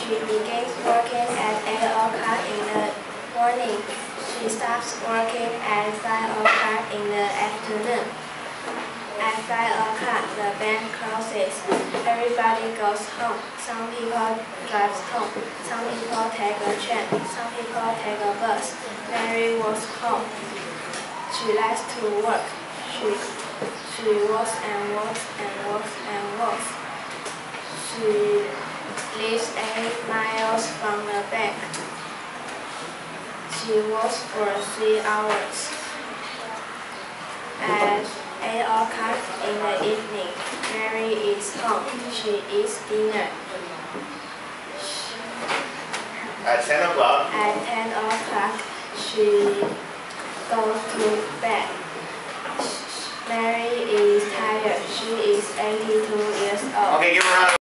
She begins working at 8 o'clock in the morning. She stops working at 5 o'clock in the afternoon. At 5 o'clock, the bank closes. Everybody goes home. Some people drive home. Some people take a train. Some people take a bus. Mary walks home. She likes to work. She walks and walks and walks and walks. She lives 8 miles from the bank. She walks for 3 hours. At 8 o'clock in the evening, Mary is home. She eats dinner. At 10 o'clock? At 10 o'clock, she goes to bed. Mary is tired. She is 82 years old. Okay, give her a round.